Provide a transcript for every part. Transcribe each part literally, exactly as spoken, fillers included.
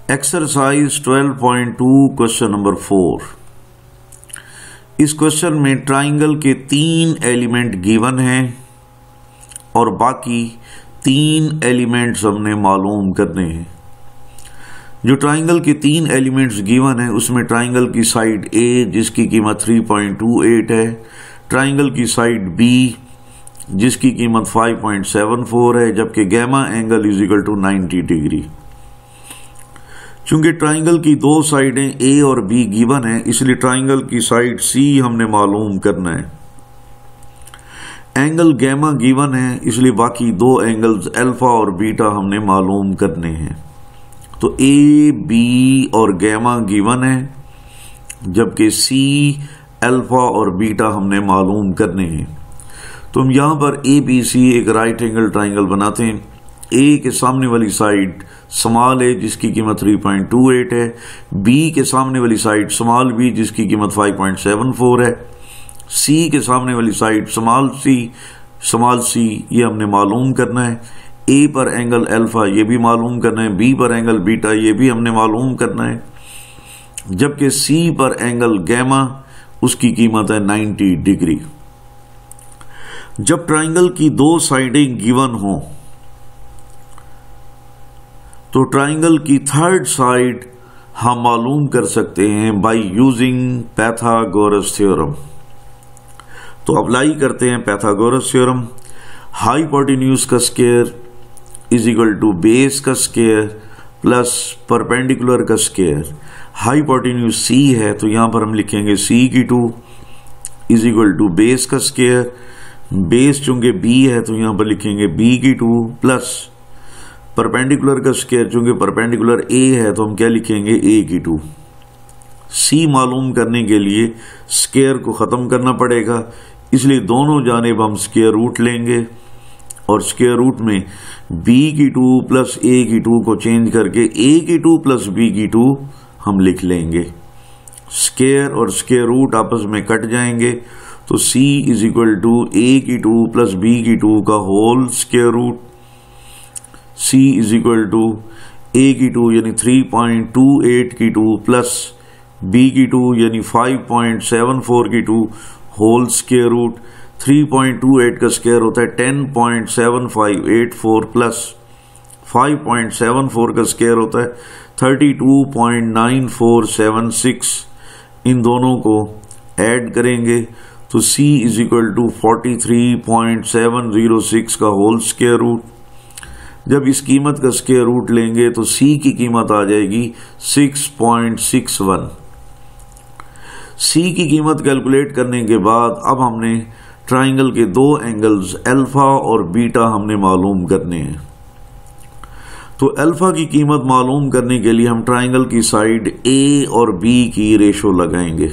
Exercise twelve point two question number four. इस क्वेश्चन में ट्राइंगल के तीन एलिमेंट गिवन हैं और बाकी तीन एलिमेंट्स हमने मालूम करने हैं। जो ट्राइंगल के तीन एलिमेंट्स गिवन हैं उसमें ट्राइंगल की साइड ए जिसकी कीमत थ्री पॉइंट टू एट है, ट्राइंगल की साइड बी जिसकी कीमत फाइव पॉइंट सेवन फोर है, जबकि gamma angle is equal to ninety degree. चूंकि ट्राइंगल की दो साइडें ए और बी गिवन है इसलिए ट्राइंगल की साइड सी हमने मालूम करना है। एंगल गैमा गिवन है इसलिए बाकी दो एंगल्स अल्फा और बीटा हमने मालूम करने हैं। तो ए बी और गैमा गिवन है जबकि सी अल्फा और बीटा हमने मालूम करने हैं। तो हम यहां पर ए बी सी एक राइट एंगल ट्राइंगल बनाते हैं। ए के सामने वाली साइड स्मॉल ए जिसकी कीमत थ्री पॉइंट टू एट है, बी के सामने वाली साइड स्मॉल बी जिसकी कीमत फाइव पॉइंट सेवन फोर है, सी के सामने वाली side small C small C ये हमने मालूम करना है। ए पर एंगल अल्फा ये भी मालूम करना है, बी पर एंगल बीटा ये भी हमने मालूम करना है, जबकि सी पर एंगल गैमा उसकी कीमत है नाइन्टी डिग्री। जब ट्राइंगल की दो साइडें गिवन हों तो ट्राइंगल की थर्ड साइड हम मालूम कर सकते हैं बाय यूजिंग पैथागोरस थ्योरम। तो अप्लाई करते हैं पैथागोरस थ्योरम। हाइपोटेन्यूज का square is equal to base का स्क्वायर प्लस परपेंडिकुलर का स्क्वायर। हाइपोटेन्यूज सी है तो यहां पर हम लिखेंगे सी की two is equal to base का स्क्वायर, बेस चूंकि बी है तो यहां पर लिखेंगे बी की टू प्लस परपेंडिकुलर का स्क्वायर चूंकि परपेंडिकुलर ए है तो हम क्या लिखेंगे ए की टू। सी मालूम करने के लिए स्क्वायर को खत्म करना पड़ेगा इसलिए दोनों जानिब हम स्क्वायर रूट लेंगे और स्क्वायर रूट में बी की टू प्लस ए की टू को चेंज करके ए की टू प्लस बी की टू हम लिख लेंगे। स्क्वायर और स्क्वायर रूट आपस में कट जाएंगे तो C is equal to A की टू प्लस बी की टू का whole square root, C is equal to A की टू यानी थ्री पॉइंट टू एट की टू प्लस बी की टू यानी फाइव पॉइंट सेवन फोर की two whole square root. Three point two eight का square होता है ten point seven five eight four plus five point seven four का square होता है thirty two point nine four seven six. इन दोनों को ऐड करेंगे तो c is equal to forty three point seven zero six का होल स्क्वायर रूट। जब इस कीमत का स्क्वायर रूट लेंगे तो c की कीमत आ जाएगी six point six one. c की कीमत कैलकुलेट करने के बाद अब हमने ट्राइंगल के दो एंगल्स अल्फा और बीटा हमने मालूम करने हैं। तो अल्फा की कीमत मालूम करने के लिए हम ट्राइंगल की साइड a और b की रेशो लगाएंगे।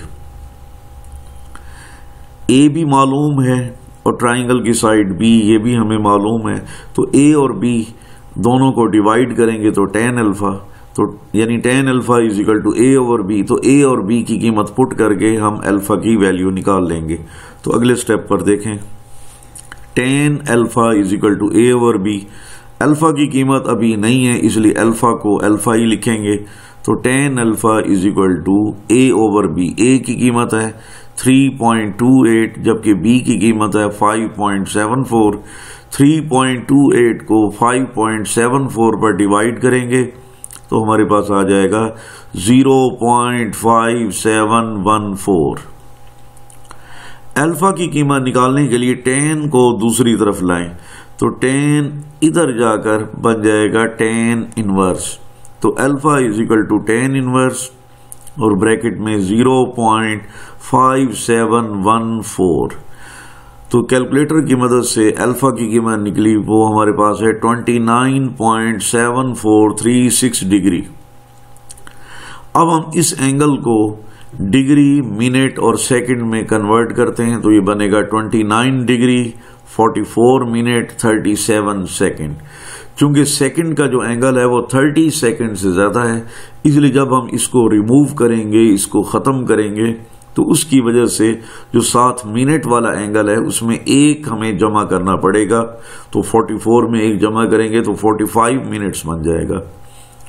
a भी मालूम है और ट्राइंगल की साइड b ये भी हमें मालूम है तो a और b दोनों को डिवाइड करेंगे तो टेन अल्फा तो यानी tan alpha is equal to A over B. तो a और b की कीमत पुट करके हम अल्फा की वैल्यू निकाल लेंगे। तो अगले स्टेप पर देखें, tan alpha is equal to A over B. Alpha की कीमत अभी नहीं है इसलिए अल्फा को अल्फा ही लिखेंगे। तो tan alpha is equal to A over B. A की कीमत है थ्री पॉइंट टू एट जबकि बी की कीमत है five point seven four. Three point two eight को फाइव पॉइंट सेवन फोर पर डिवाइड करेंगे तो हमारे पास आ जाएगा zero point five seven one four. Alpha की कीमत निकालने के लिए टेन को दूसरी तरफ लाएं तो टेन इधर जाकर बन जाएगा टेन इनवर्स। तो alpha is equal to tan inverse और ब्रैकेट में zero point five seven one four. तो कैलकुलेटर की मदद से अल्फा की कीमत निकली वो हमारे पास है twenty nine point seven four three six degree. अब हम इस एंगल को डिग्री मिनट और सेकंड में कन्वर्ट करते हैं तो ये बनेगा twenty nine degree forty four minute thirty seven second. चूंकि सेकंड का जो एंगल है वो थर्टी सेकंड से ज्यादा है इसलिए जब हम इसको रिमूव करेंगे इसको खत्म करेंगे तो उसकी वजह से जो सात मिनट वाला एंगल है उसमें एक हमें जमा करना पड़ेगा। तो चौवालीस में एक जमा करेंगे तो पैंतालीस मिनट्स बन जाएगा।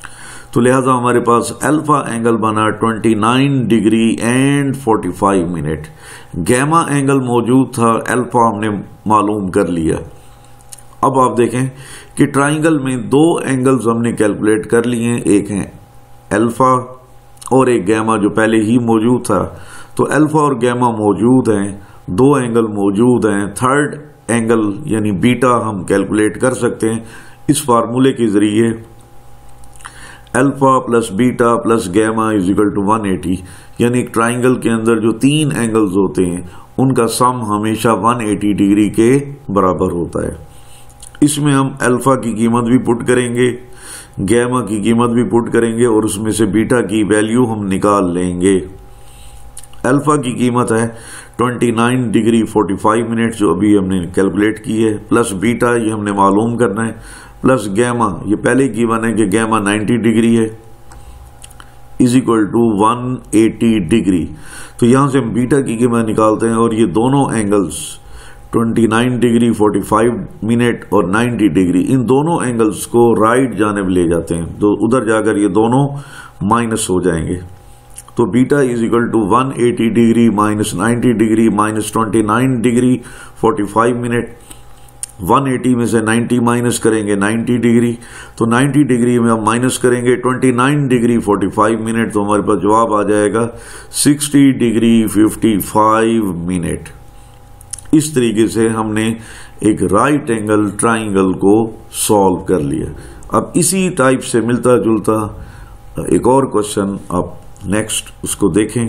तो लिहाजा हमारे पास अल्फा एंगल बना उनतीस डिग्री एंड पैंतालीस मिनट। गैमा एंगल मौजूद था, अल्फा हमने मालूम कर लिया। अब आप देखें कि ट्राइंगल में दो एंगल्स हमने कैलकुलेट कर लिए हैं, एक है अल्फा और एक गैमा जो पहले ही मौजूद था। तो अल्फा और गैमा मौजूद हैं, दो एंगल मौजूद हैं। थर्ड एंगल यानी बीटा हम कैलकुलेट कर सकते हैं इस फार्मूले के जरिए, alpha plus beta plus gamma is equal to one eighty. यानी एक ट्राइंगल के अंदर जो तीन एंगल्स होते हैं उनका सम हमेशा एक सौ अस्सी डिग्री के बराबर होता है। इसमें हम अल्फा की कीमत भी पुट करेंगे, गैमा की कीमत भी पुट करेंगे और उसमें से बीटा की वैल्यू हम निकाल लेंगे। अल्फा की कीमत है उनतीस डिग्री पैंतालीस मिनट जो अभी हमने कैलकुलेट की है, प्लस बीटा ये हमने मालूम करना है, प्लस गैमा ये पहले गिवन है कि गैमा नब्बे डिग्री है इज इक्वल टू एक सौ अस्सी डिग्री। तो यहां से हम बीटा की कीमत निकालते हैं और ये दोनों एंगल्स उनतीस डिग्री पैंतालीस मिनट और नब्बे डिग्री, इन दोनों एंगल्स को राइट जानिब ले जाते हैं तो उधर जाकर ये दोनों माइनस हो जाएंगे। तो बीटा इज इक्वल टू एक सौ अस्सी डिग्री माइनस नब्बे डिग्री माइनस उनतीस डिग्री पैंतालीस मिनट। एक सौ अस्सी में से नब्बे माइनस करेंगे नब्बे डिग्री, तो नब्बे डिग्री में हम माइनस करेंगे उनतीस डिग्री पैंतालीस मिनट, तो हमारे पास जवाब आ जाएगा साठ डिग्री पचपन मिनट। इस तरीके से हमने एक राइट एंगल ट्राइंगल को सॉल्व कर लिया। अब इसी टाइप से मिलता जुलता एक और क्वेश्चन आप नेक्स्ट उसको देखें।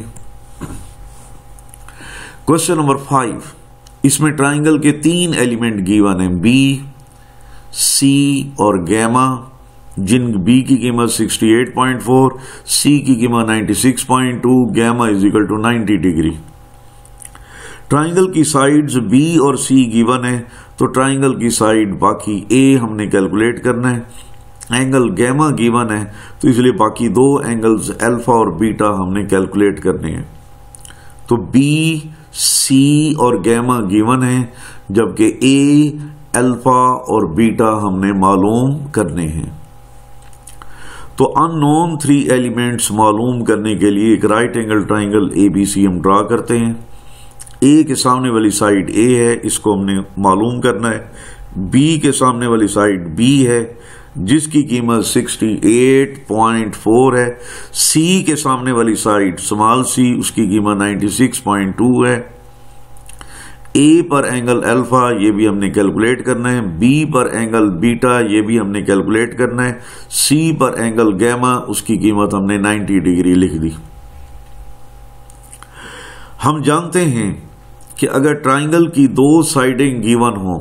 क्वेश्चन नंबर फाइव, इसमें ट्राइंगल के तीन एलिमेंट गिवन है, बी, सी और गैमा, जिन बी की कीमत अड़सठ पॉइंट चार, सी की कीमत छियानवे पॉइंट दो, गैमा इज इक्वल टू नब्बे डिग्री। ट्राइंगल की साइड्स बी और सी गिवन है, तो ट्राइंगल की साइड बाकी ए हमने कैलकुलेट करना है। एंगल गैमा गिवन है तो इसलिए बाकी दो एंगल्स अल्फा और बीटा हमने कैलकुलेट करने हैं। तो बी, सी और गैमा गिवन है, जबकि ए, अल्फा और बीटा हमने मालूम करने हैं। तो अननोन थ्री एलिमेंट्स मालूम करने के लिए एक right angle triangle A B C हम ड्रा करते हैं। ए के सामने वाली साइड ए है, इसको हमने मालूम करना है। बी के सामने वाली साइड बी है जिसकी कीमत अड़सठ पॉइंट चार है। सी के सामने वाली साइड स्मॉल सी, उसकी कीमत छियानवे पॉइंट दो है। ए पर एंगल अल्फा ये भी हमने कैलकुलेट करना है, बी पर एंगल बीटा ये भी हमने कैलकुलेट करना है, सी पर एंगल गैमा उसकी कीमत हमने नब्बे डिग्री लिख दी। हम जानते हैं कि अगर ट्राइंगल की दो साइडें गिवन हो,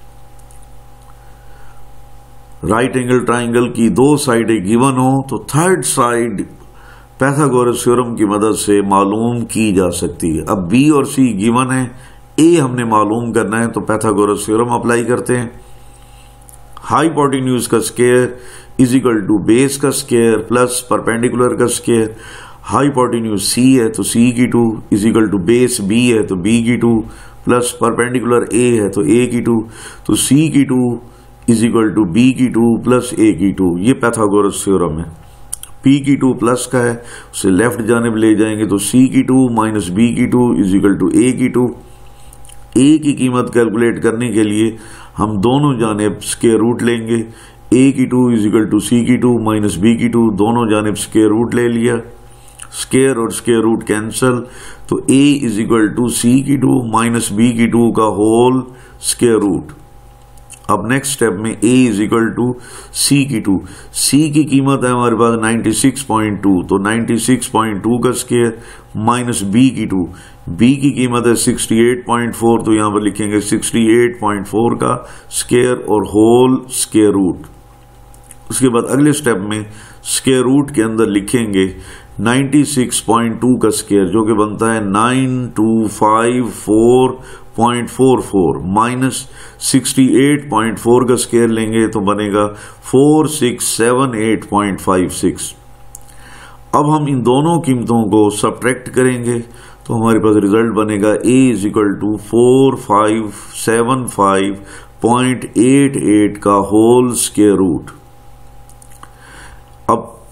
राइट एंगल ट्राइंगल की दो साइडें गिवन हो, तो थर्ड साइड पाइथागोरस थ्योरम की मदद से मालूम की जा सकती है। अब बी और सी गिवन है, ए हमने मालूम करना है, तो पाइथागोरस थ्योरम अप्लाई करते हैं। हाइपोटेन्यूज का square is equal to base का स्क्वायर प्लस परपेंडिकुलर का स्क्वायर। हाइपोटेन्यूज सी है तो सी की two is equal to base B है तो बी की टू प्लस परपेंडिकुलर ए है तो ए की टू, तो सी की two is equal to B की टू प्लस ए की टू। ये पाइथागोरस थ्योरम है। पी की टू प्लस का है, उसे लेफ्ट जानिब ले जाएंगे तो सी की टू माइनस बी की two is equal to A की टू। ए की कीमत कैलकुलेट करने के लिए हम दोनों जानिब स्क्वायर रूट लेंगे। ए की two is equal to C की टू माइनस बी की टू, दोनों जानिब स्क्वायर रूट ले लिया। स्क्वायर और स्क्वायर रूट कैंसल, तो A is equal to C की टू माइनस बी की टू का होल स्क्वायर रूट। अब नेक्स्ट स्टेप में a is equal to C की टू, सी की कीमत है हमारे पास छियानवे पॉइंट दो, तो छियानवे पॉइंट दो का स्क्वायर माइनस b की टू, b की कीमत है अड़सठ पॉइंट चार, तो यहां पर लिखेंगे अड़सठ पॉइंट चार का स्क्वायर और होल स्क्वायर रूट। उसके बाद अगले स्टेप में स्क्वायर रूट के अंदर लिखेंगे छियानवे पॉइंट दो का स्क्वायर जो कि बनता है nine two five four point four four minus अड़सठ पॉइंट चार का स्क्वायर लेंगे तो बनेगा four six seven eight point five six. अब हम इन दोनों कीमतों को सब्ट्रैक्ट करेंगे तो हमारे पास रिजल्ट बनेगा a is equal to four five seven five point eight eight का होल स्क्वायर रूट। अब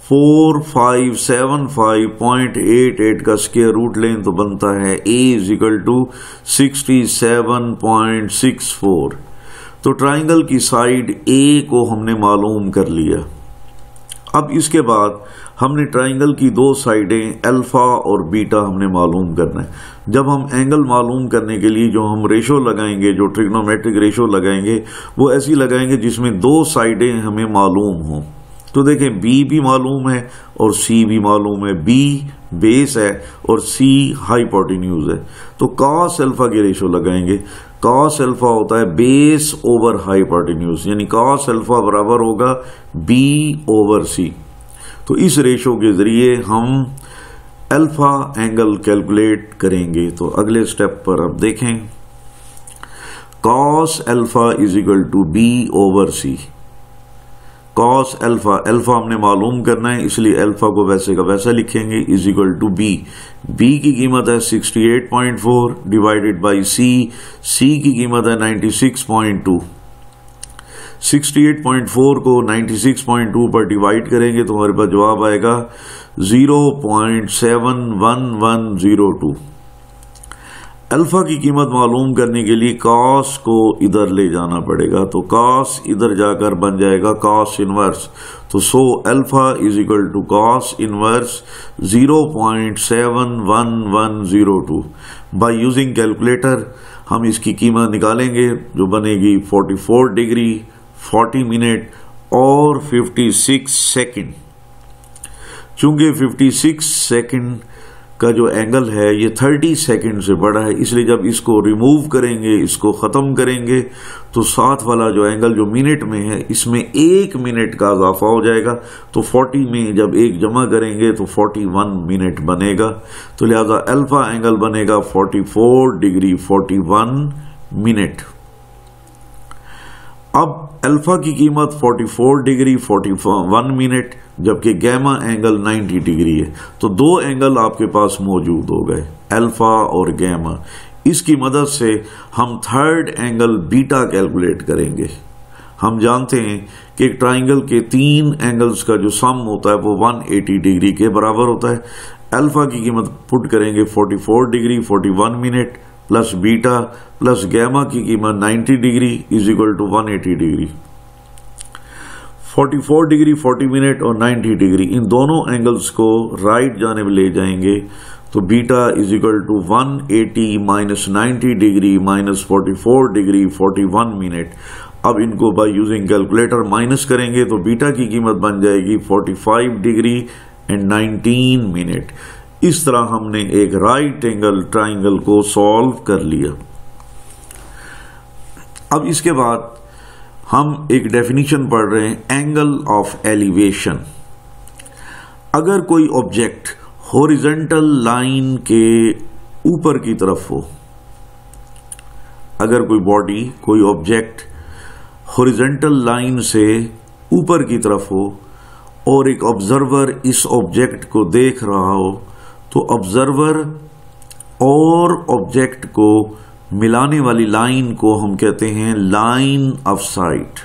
four five seven five point eight eight का स्क्वायर रूट लें तो बनता है A is equal to sixty seven point six four. तो triangle की side A को हमने मालूम कर लिया। अब इसके बाद हमने ट्राइंगल की दो साइडें अल्फा और बीटा हमने मालूम करना है। जब हम एंगल मालूम करने के लिए जो हम रेशो लगाएंगे, जो ट्रिग्नोमेट्रिक रेशो लगाएंगे, वो ऐसी लगाएंगे जिसमें दो साइडें हमें मालूम हों। तो देखें, बी भी मालूम है और सी भी मालूम है। बी बेस है और सी हाइपोटेन्यूज है। तो कॉस अल्फा की रेशो लगाएंगे। कॉस अल्फा होता है बेस ओवर हाइपोटेन्यूज, यानी कॉस अल्फा बराबर होगा बी ओवर सी। तो इस रेशो के जरिए हम अल्फा एंगल कैलकुलेट करेंगे। तो अगले स्टेप पर अब देखें, cos alpha is equal to B over C. Cos alpha, alpha हमने मालूम करना है, इसलिए अल्फा को वैसे का वैसा लिखेंगे, is equal to B. B की कीमत है sixty eight point four divided by C. C की कीमत है ninety six point two. Sixty eight point four को नाइन्टी सिक्स पॉइंट टू पर डिवाइड करेंगे तो हमारे पास जवाब आएगा zero point seven one one zero two. Alpha की कीमत मालूम करने के लिए कॉस को इधर ले जाना पड़ेगा। तो कॉस इधर जाकर बन जाएगा कॉस इनवर्स। तो so alpha is equal to cos inverse zero point seven one one zero two. By using calculator हम इसकी कीमत निकालेंगे, जो बनेगी forty four degree, forty minute और फिफ्टी सिक्स सेकेंड। चूंकि फिफ्टी सिक्स सेकेंड का जो एंगल है ये थर्टी सेकेंड से बड़ा है, इसलिए जब इसको रिमूव करेंगे, इसको खत्म करेंगे, तो साथ वाला जो एंगल जो मिनट में है इसमें एक मिनट का इजाफा हो जाएगा। तो फोर्टी में जब एक जमा करेंगे तो फोर्टी वन मिनट बनेगा। तो लिहाजा अल्फा एंगल बनेगा forty four degree forty one minute. अब अल्फा की कीमत forty four degree forty one minute, जबकि गैमा एंगल नाइन्टी डिग्री है। तो दो एंगल आपके पास मौजूद हो गए, अल्फा और गैमा। इसकी मदद से हम थर्ड एंगल बीटा कैलकुलेट करेंगे। हम जानते हैं कि एक ट्राइंगल के तीन एंगल्स का जो सम होता है वो वन एटी डिग्री के बराबर होता है। अल्फा की कीमत पुट करेंगे forty four degree forty one minute plus beta plus gamma की कीमत ninety degree is equal to one eighty degree. Forty four degree forty minute और नाइन्टी डिग्री, इन दोनों एंगल्स को राइट जानिब ले जाएंगे तो beta is equal to one eighty minus ninety degree minus forty four degree forty one minute. अब इनको बाय यूजिंग कैलकुलेटर माइनस करेंगे तो बीटा की कीमत बन जाएगी forty five degree and nineteen minute. इस तरह हमने एक राइट एंगल ट्राइंगल को सॉल्व कर लिया। अब इसके बाद हम एक डेफिनेशन पढ़ रहे हैं, एंगल ऑफ एलिवेशन। अगर कोई ऑब्जेक्ट हॉरिजॉन्टल लाइन के ऊपर की तरफ हो, अगर कोई बॉडी, कोई ऑब्जेक्ट हॉरिजॉन्टल लाइन से ऊपर की तरफ हो और एक ऑब्जर्वर इस ऑब्जेक्ट को देख रहा हो, तो ऑब्जर्वर और ऑब्जेक्ट को मिलाने वाली लाइन को हम कहते हैं लाइन ऑफ साइट।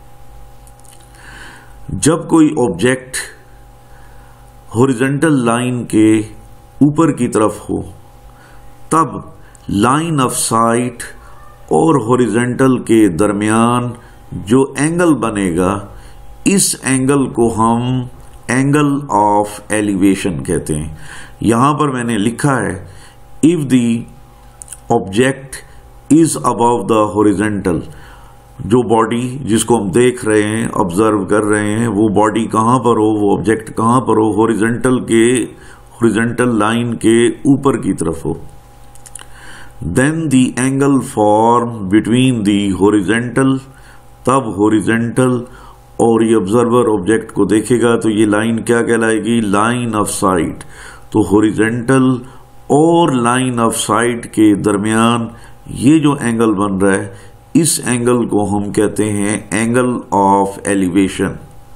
जब कोई ऑब्जेक्ट हॉरिजॉन्टल लाइन के ऊपर की तरफ हो, तब लाइन ऑफ साइट और हॉरिजॉन्टल के दरमियान जो एंगल बनेगा, इस एंगल को हम एंगल ऑफ एलिवेशन कहते हैं। यहां पर मैंने लिखा है, if the object is above the horizontal, जो बॉडी जिसको हम देख रहे हैं, ऑब्जर्व कर रहे हैं, वो बॉडी कहां पर हो, वो ऑब्जेक्ट कहां पर हो, हॉरिजॉन्टल के हॉरिजॉन्टल लाइन के ऊपर की तरफ हो, then the angle form between the horizontal, तब हॉरिजॉन्टल और ये ऑब्जर्वर ऑब्जेक्ट को देखेगा तो ये लाइन क्या कहलाएगी, लाइन ऑफ साइट। तो हॉरिजॉन्टल और लाइन ऑफ साइट के दरमियान ये जो एंगल बन रहा है, इस एंगल को हम कहते हैं एंगल ऑफ एलिवेशन।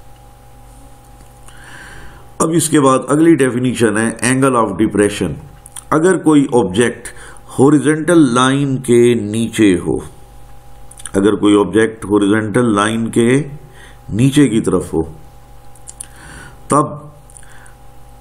अब इसके बाद अगली डेफिनेशन है एंगल ऑफ डिप्रेशन। अगर कोई ऑब्जेक्ट हॉरिजॉन्टल लाइन के नीचे हो, अगर कोई ऑब्जेक्ट हॉरिजॉन्टल लाइन के नीचे की तरफ हो, तब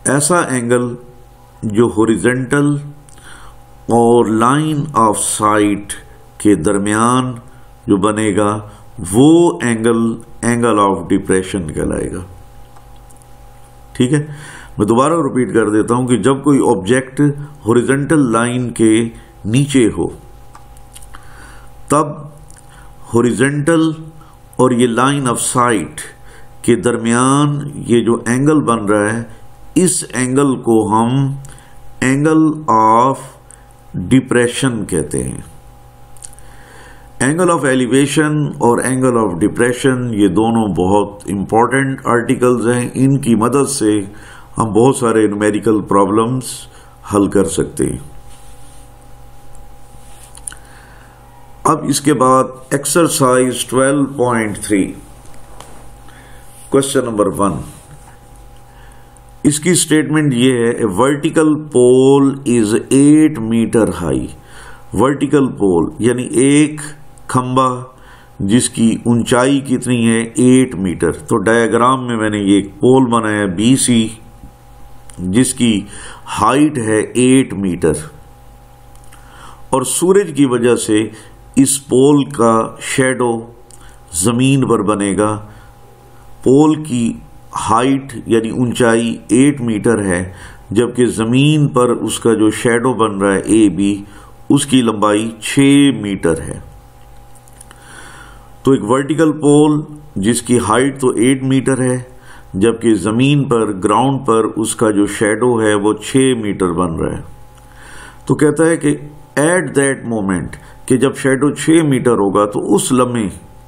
ऐसा एंगल जो हॉरिजॉन्टल और लाइन ऑफ साइट के दरमियान जो बनेगा वो एंगल एंगल ऑफ डिप्रेशन कहलाएगा। ठीक है, मैं दोबारा रिपीट कर देता हूं कि जब कोई ऑब्जेक्ट हॉरिजॉन्टल लाइन के नीचे हो तब हॉरिजॉन्टल और ये लाइन ऑफ साइट के दरमियान ये जो एंगल बन रहा है इस एंगल को हम एंगल ऑफ डिप्रेशन कहते हैं। एंगल ऑफ एलिवेशन और एंगल ऑफ डिप्रेशन ये दोनों बहुत इंपॉर्टेंट आर्टिकल्स हैं। इनकी मदद से हम बहुत सारे न्यूमेरिकल प्रॉब्लम्स हल कर सकते हैं। अब इसके बाद exercise twelve point three question number one, इसकी स्टेटमेंट ये है, a vertical pole is eight metre high. Vertical pole यानी एक खंबा जिसकी ऊंचाई कितनी है एट मीटर। तो डायग्राम में मैंने ये एक पोल बनाया बी सी जिसकी हाइट है एट मीटर और सूरज की वजह से इस पोल का शैडो जमीन पर बनेगा। पोल की हाइट यानी ऊंचाई एट मीटर है जबकि जमीन पर उसका जो शैडो बन रहा है ए बी उसकी लंबाई छह मीटर है। तो एक वर्टिकल पोल जिसकी हाइट तो एट मीटर है जबकि जमीन पर ग्राउंड पर उसका जो शैडो है वो छह मीटर बन रहा है। तो कहता है कि एट दैट मोमेंट कि जब शैडो छह मीटर होगा तो उस लम्हे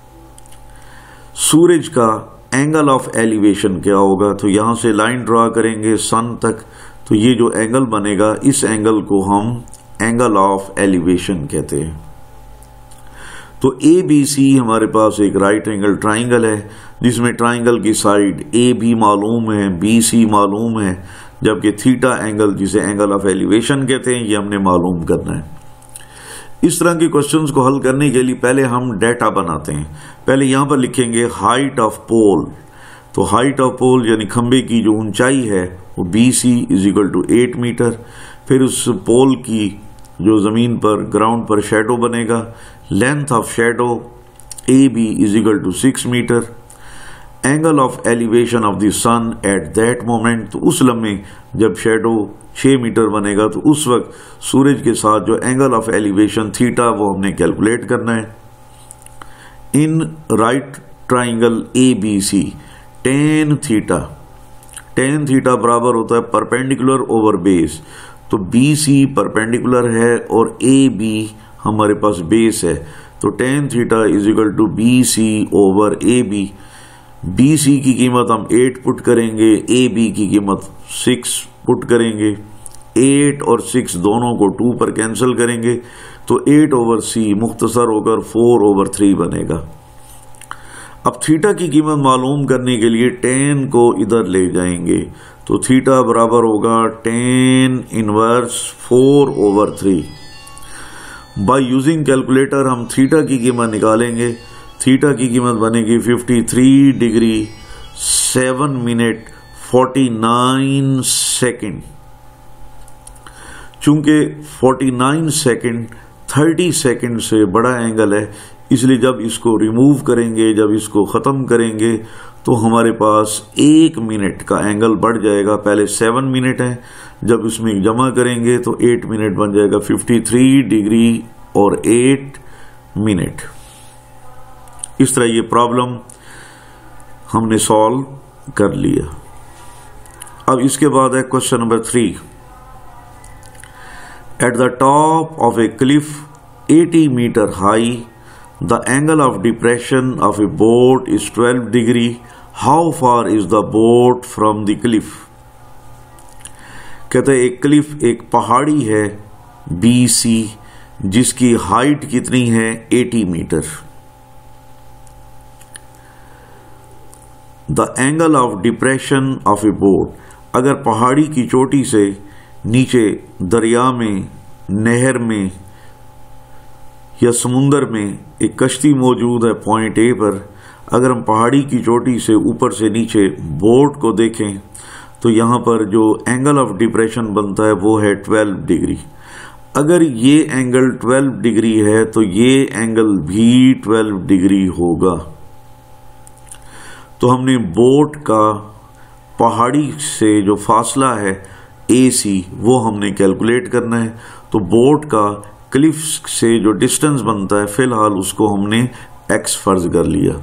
सूरज का एंगल ऑफ एलिवेशन क्या होगा। तो यहां से लाइन ड्रा करेंगे सन तक, तो ये जो एंगल बनेगा इस एंगल को हम एंगल ऑफ एलिवेशन कहते हैं। तो ए बी सी हमारे पास एक राइट एंगल ट्राइंगल है जिसमें ट्राइंगल की साइड ए बी मालूम है, बी सी मालूम है, जबकि थीटा एंगल जिसे एंगल ऑफ एलिवेशन कहते हैं ये हमने मालूम करना है। इस तरह के क्वेश्चंस को हल करने के लिए पहले हम डेटा बनाते हैं। पहले यहां पर लिखेंगे हाइट ऑफ पोल। तो हाइट ऑफ पोल यानी खंबे की जो ऊंचाई है वो B C is equal to eight metre. फिर उस पोल की जो जमीन पर ग्राउंड पर शैडो बनेगा, length of shadow A B is equal to six metre. Angle of elevation of the sun at that moment, तो उस लम्हे जब शैडो छह मीटर बनेगा तो उस वक्त सूरज के साथ जो एंगल ऑफ एलिवेशन थीटा वो हमने कैलकुलेट करना है। In right triangle A B C tan theta, tan theta बराबर होता है परपेंडिकुलर ओवर बेस। तो बी सी परपेंडिकुलर है और ए बी हमारे पास बेस है, तो tan theta is equal to B C over A B. B C की कीमत हम एट पुट करेंगे, ए बी की कीमत सिक्स पुट करेंगे। एट और सिक्स दोनों को टू पर कैंसिल करेंगे तो एट ओवर सी मुख्तसर होकर फोर ओवर थ्री बनेगा। अब थीटा की कीमत मालूम करने के लिए टेन को इधर ले जाएंगे तो थीटा बराबर होगा tan inverse four over three. By using calculator हम थीटा की कीमत निकालेंगे। थीटा की कीमत बनेगी fifty three degree seven minute forty nine second. चूंकि forty nine second thirty second से बड़ा एंगल है इसलिए जब इसको रिमूव करेंगे, जब इसको खत्म करेंगे तो हमारे पास एक मिनट का एंगल बढ़ जाएगा। पहले सेवन मिनट है, जब इसमें जमा करेंगे तो एट मिनट बन जाएगा, फिफ्टी थ्री डिग्री और एट मिनट। इस तरह ये प्रॉब्लम हमने सॉल्व कर लिया। अब इसके बाद है question number three. At the top of a cliff eighty metre high the angle of depression of a boat is twelve degree. How far is the boat from the cliff. कहते हैं एक Cliff एक पहाड़ी है B C जिसकी height कितनी है eighty metre. The angle of depression of a boat, अगर पहाड़ी की चोटी से नीचे दरिया में, नहर में या समुंदर में एक कश्ती मौजूद है पॉइंट ए पर, अगर हम पहाड़ी की चोटी से ऊपर से नीचे बोट को देखें तो यहां पर जो एंगल ऑफ डिप्रेशन बनता है वो है ट्वेल्व डिग्री। अगर ये एंगल ट्वेल्व डिग्री है तो ये एंगल भी ट्वेल्व डिग्री होगा। तो हमने बोट का पहाड़ी से जो फासला है ए सी वो हमने कैलकुलेट करना है। तो बोट का क्लिफ से जो डिस्टेंस बनता है फिलहाल उसको हमने एक्स फर्ज कर लिया।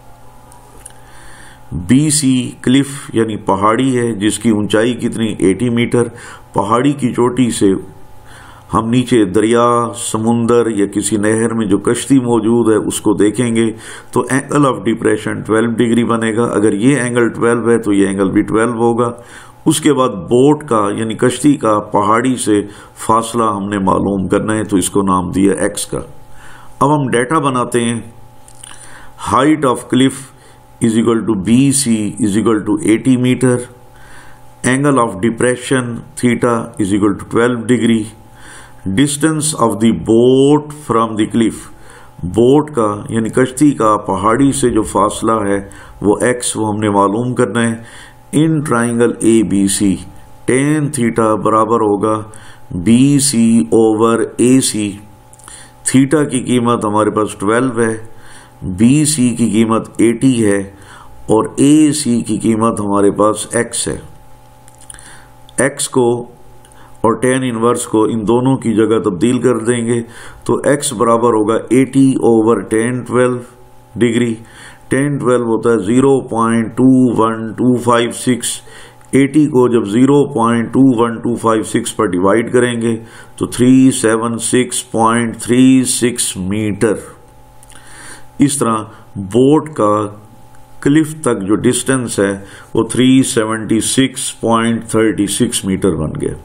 बी सी क्लिफ यानी पहाड़ी है जिसकी ऊंचाई कितनी अस्सी मीटर। पहाड़ी की चोटी से हम नीचे दरिया, समुंदर या किसी नहर में जो कश्ती मौजूद है उसको देखेंगे तो angle of depression twelve degree बनेगा। अगर ये एंगल ट्वेल्व है तो ये एंगल भी ट्वेल्व होगा। उसके बाद बोट का यानी कश्ती का पहाड़ी से फासला हमने मालूम करना है तो इसको नाम दिया एक्स का। अब हम डेटा बनाते हैं। Height of cliff is equal to B C is equal to अस्सी metre. Angle of depression theta is equal to twelve degree. Distance of the boat from the cliff, boat का यानी कश्ती का पहाड़ी से जो फासला है वो एक्स, वो हमने मालूम करना है। In triangle A B C tan theta बराबर होगा B C over A C. Theta की कीमत हमारे पास ट्वेल्व है, बी सी की कीमत अस्सी है और ए सी की कीमत हमारे पास एक्स है। एक्स को और टेन इनवर्स को इन दोनों की जगह तब्दील कर देंगे तो x बराबर होगा अस्सी over tan twelve degree. Tan twelve होता है zero point two one two five six. अस्सी को जब zero point two one two five six पर डिवाइड करेंगे तो three seven six point three six metre. इस तरह बोट का क्लिफ तक जो डिस्टेंस है वो three seventy six point thirty six metre बन गया।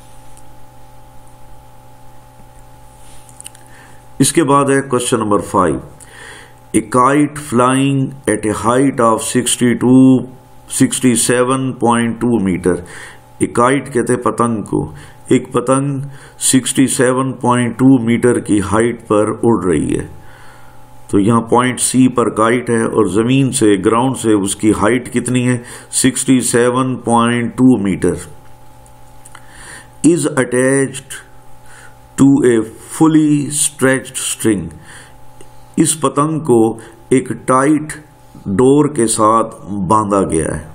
इसके बाद है question number five. A kite flying at a height of sixty two sixty seven point two metre. A kite कहते हैं पतंग को। एक पतंग sixty seven point two metre की हाइट पर उड़ रही है। तो यहां पॉइंट सी पर काइट है और जमीन से ग्राउंड से उसकी हाइट कितनी है sixty seven point two metre. Is attached to a fully stretched string. इस पतंग को एक टाइट डोर के साथ बांधा गया है।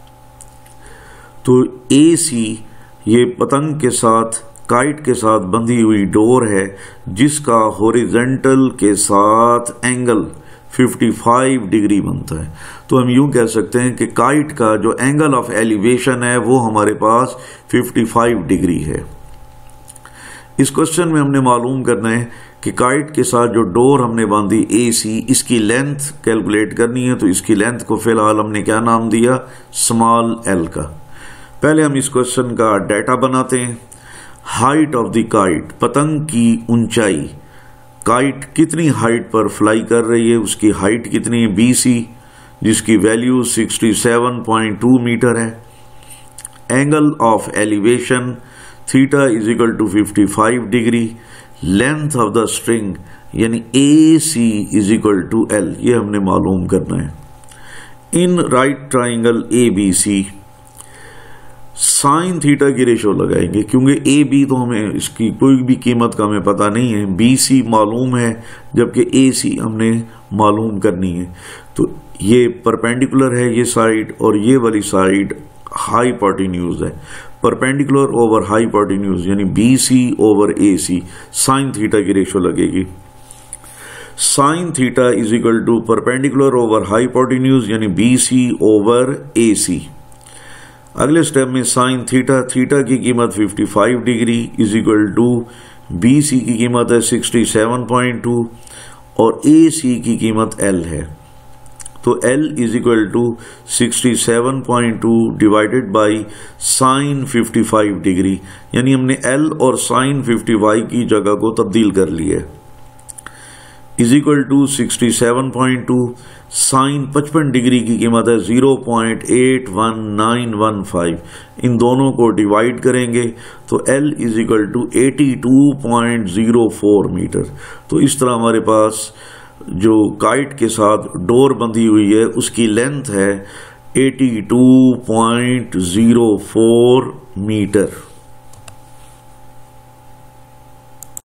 तो ए सी ये पतंग के साथ काइट के साथ बंधी हुई डोर है जिसका हॉरिजॉन्टल के साथ एंगल पचपन डिग्री बनता है। तो हम यूं कह सकते हैं कि काइट का जो एंगल ऑफ एलिवेशन है वो हमारे पास पचपन डिग्री है। इस क्वेश्चन में हमने मालूम करना है कि काइट के साथ जो डोर हमने बांधी ए सी, इसकी लेंथ कैलकुलेट करनी है। तो इसकी लेंथ को फिलहाल हमने क्या नाम दिया स्मॉल एल का। पहले हम इस क्वेश्चन का डाटा बनाते हैं। हाइट ऑफ द काइट, पतंग की ऊंचाई। काइट कितनी हाइट पर फ्लाई कर रही है उसकी हाइट कितनी है बी सी जिसकी value sixty seven point two metre है। Angle of elevation theta is equal to fifty five degree. Length of the string यानी A C is equal to L, ये हमने मालूम करना है। In right triangle A B C sine theta की ratio लगाएंगे क्योंकि ए बी तो हमें इसकी कोई भी कीमत का हमें पता नहीं है, बी सी मालूम है जबकि ए सी हमने मालूम करनी है। तो ये परपेंडिकुलर है ये साइड और ये वाली साइड हाइपोटेन्यूज है। परपेंडिकुलर ओवर हाइपोटेन्यूज यानी B C over A C sine theta की रेशो लगेगी। Sine theta is equal to perpendicular over hypotenuse यानी B C over A C. अगले स्टेप में साइन थीटा, थीटा की कीमत पचपन degree is equal to B C की कीमत है सिक्सटी सेवन पॉइंट टू और ए सी की कीमत एल है। तो L is equal to sixty seven point two divided by sine पचपन डिग्री, यानी हमने L और साइन पचपन की जगह को तब्दील कर लिया है। Is equal to sixty seven point two sine पचपन डिग्री की कीमत है zero point eight one nine one five. इन दोनों को डिवाइड करेंगे तो L is equal to eighty two point zero four metre. तो इस तरह हमारे पास जो काइट के साथ डोर बंधी हुई है उसकी लेंथ है बयासी पॉइंट ज़ीरो फोर मीटर।